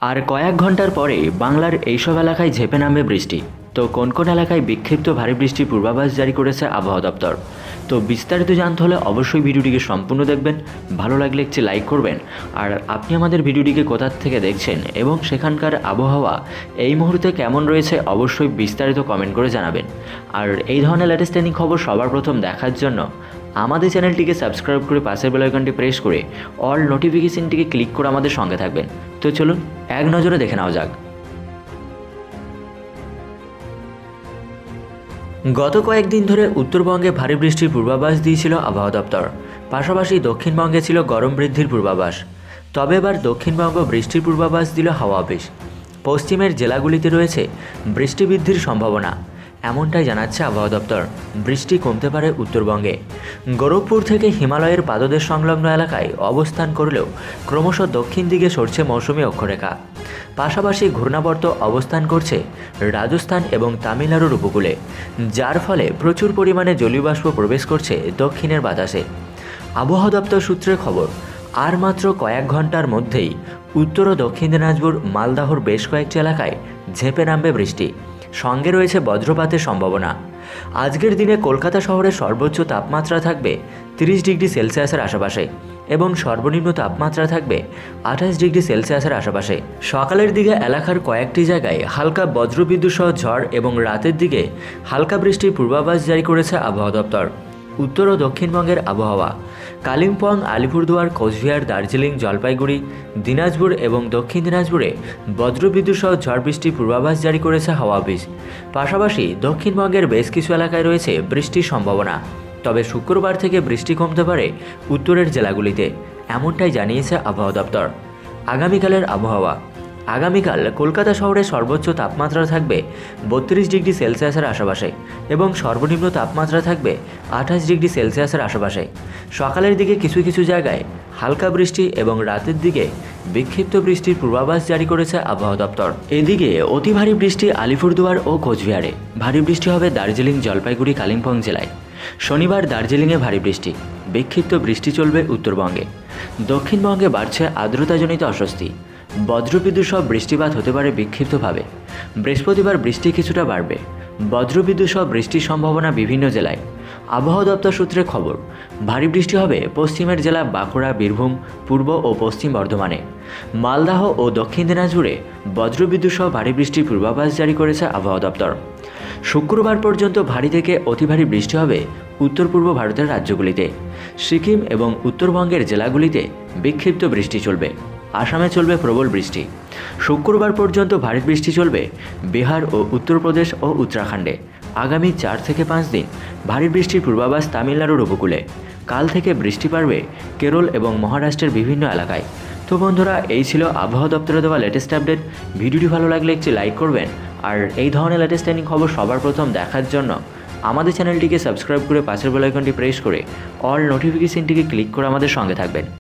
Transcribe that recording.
আর কয়েক ঘন্টার পরে বাংলার এইসব এলাকায় ঝেঁপে নামবে বৃষ্টি। তো কোন কোন এলাকায় বিক্ষিপ্ত ভারী বৃষ্টির পূর্বাভাস জারি করেছে আবহাওয়া দপ্তর। তো বিস্তারিত জানতে হলে অবশ্যই ভিডিওটিকে সম্পূর্ণ দেখবেন, ভালো লাগলে একটি লাইক করবেন। আর আপনি আমাদের ভিডিওটিকে কোথা থেকে দেখছেন এবং সেখানকার আবহাওয়া এই মুহূর্তে কেমন রয়েছে অবশ্যই বিস্তারিত কমেন্ট করে জানাবেন। আর এই ধরনের লেটেস্ট ট্রেন্ডিং খবর সবার প্রথম দেখার জন্য আমাদের চ্যানেলটিকে সাবস্ক্রাইব করে পাশের বেল আইকনটি প্রেস করে অল নোটিফিকেশনটিকে ক্লিক করে আমাদের সঙ্গে থাকবেন। তো চলুন এক নজরে দেখে নেওয়া যাক। গত কয়েকদিন ধরে উত্তরবঙ্গে ভারী বৃষ্টির পূর্বাভাস দিয়েছিল আবহাওয়া দপ্তর, পাশাপাশি দক্ষিণবঙ্গে ছিল গরম বৃদ্ধির পূর্বাভাস। তবে এবার দক্ষিণবঙ্গ বৃষ্টির পূর্বাভাস দিল হাওয়া অফিস। পশ্চিমের জেলাগুলিতে রয়েছে বৃষ্টি বৃদ্ধির সম্ভাবনা, এমনটাই জানাচ্ছে আবহাওয়া দপ্তর। বৃষ্টি কমতে পারে উত্তরবঙ্গে। গোরখপুর থেকে হিমালয়ের পাদদেশ সংলগ্ন এলাকায় অবস্থান করলেও ক্রমশ দক্ষিণ দিকে সরছে মৌসুমি অক্ষরেখা। পাশাপাশি ঘূর্ণাবর্ত অবস্থান করছে রাজস্থান এবং তামিলনাড়ুর উপকূলে, যার ফলে প্রচুর পরিমাণে জলীয় বাষ্প প্রবেশ করছে দক্ষিণের বাতাসে। আবহাওয়া দপ্তর সূত্রের খবর, আর মাত্র কয়েক ঘন্টার মধ্যেই উত্তর ও দক্ষিণ দিনাজপুর, মালদহর বেশ কয়েকটি এলাকায় ঝেঁপে নামবে বৃষ্টি, সঙ্গে রয়েছে বজ্রপাতের সম্ভাবনা। আজকের দিনে কলকাতা শহরের সর্বোচ্চ তাপমাত্রা থাকবে 30 ডিগ্রি সেলসিয়াসের আশেপাশে এবং সর্বনিম্ন তাপমাত্রা থাকবে 28 ডিগ্রি সেলসিয়াসের আশেপাশে। সকালের দিকে এলাকার কয়েকটি জায়গায় হালকা বজ্রবিদ্যুৎ সহ ঝড় এবং রাতের দিকে হালকা বৃষ্টির পূর্বাভাস জারি করেছে আবহাওয়া দপ্তর। উত্তর ও দক্ষিণবঙ্গের আবহাওয়া, কালিম্পং, আলিপুরদুয়ার, কোচবিহার, দার্জিলিং, জলপাইগুড়ি, দিনাজপুর এবং দক্ষিণ দিনাজপুরে বজ্রবিদ্যুৎ সহ ঝড় বৃষ্টির পূর্বাভাস জারি করেছে হাওয়া অফিস। পাশাপাশি দক্ষিণবঙ্গের বেশ কিছু এলাকায় রয়েছে বৃষ্টির সম্ভাবনা। তবে শুক্রবার থেকে বৃষ্টি কমতে পারে উত্তরের জেলাগুলিতে, এমনটাই জানিয়েছে আবহাওয়া দপ্তর। আগামীকালের আবহাওয়া, আগামীকাল কলকাতা শহরের সর্বোচ্চ তাপমাত্রা থাকবে 32 ডিগ্রি সেলসিয়াসের আশেপাশে এবং সর্বনিম্ন তাপমাত্রা থাকবে 28 ডিগ্রি সেলসিয়াসের আশেপাশে। সকালের দিকে কিছু কিছু জায়গায় হালকা বৃষ্টি এবং রাতের দিকে বিক্ষিপ্ত বৃষ্টির পূর্বাভাস জারি করেছে আবহাওয়া দপ্তর। এদিকে অতি ভারী বৃষ্টি আলিপুরদুয়ার ও কোচবিহারে, ভারী বৃষ্টি হবে দার্জিলিং, জলপাইগুড়ি, কালিম্পং জেলায়। শনিবার দার্জিলিংয়ে ভারী বৃষ্টি, বিক্ষিপ্ত বৃষ্টি চলবে উত্তরবঙ্গে। দক্ষিণবঙ্গে বাড়ছে আর্দ্রতাজনিত অস্বস্তি, বজ্রবিদ্যুৎ সহ বৃষ্টিপাত হতে পারে বিক্ষিপ্তভাবে। বৃহস্পতিবার বৃষ্টি কিছুটা বাড়বে, বজ্রবিদ্যুৎ সহ বৃষ্টির সম্ভাবনা বিভিন্ন জেলায়। আবহাওয়া দপ্তর সূত্রে খবর, ভারী বৃষ্টি হবে পশ্চিমের জেলা বাঁকুড়া, বীরভূম, পূর্ব ও পশ্চিম বর্ধমানে। মালদহ ও দক্ষিণ দিনাজপুরে বজ্রবিদ্যুৎ সহ ভারী বৃষ্টির পূর্বাভাস জারি করেছে আবহাওয়া দপ্তর। শুক্রবার পর্যন্ত ভারী থেকে অতি ভারী বৃষ্টি হবে উত্তর পূর্ব ভারতের রাজ্যগুলিতে। সিকিম এবং উত্তরবঙ্গের জেলাগুলিতে বিক্ষিপ্ত বৃষ্টি চলবে। আসামে চলবে প্রবল বৃষ্টি। শুক্রবার পর্যন্ত ভারী বৃষ্টি চলবে বিহার ও উত্তরপ্রদেশ ও উত্তরাখণ্ডে। আগামী 4 থেকে 5 দিন ভারী বৃষ্টির পূর্বাভাস তামিলনাড়ুর উপকূলে। কাল থেকে বৃষ্টি বাড়বে কেরল এবং মহারাষ্ট্রের বিভিন্ন এলাকায়। তো বন্ধুরা, এই ছিল আবহাওয়া দপ্তরে দেওয়া লেটেস্ট আপডেট। ভিডিওটি ভালো লাগলে একটি লাইক করবেন। আর এই ধরনের লেটেস্ট ট্রেন্ডিং খবর সবার প্রথম দেখার জন্য আমাদের চ্যানেলটিকে সাবস্ক্রাইব করে পাশের বেল আইকনটি প্রেস করে অল নোটিফিকেশনটিকে ক্লিক করে আমাদের সঙ্গে থাকবেন।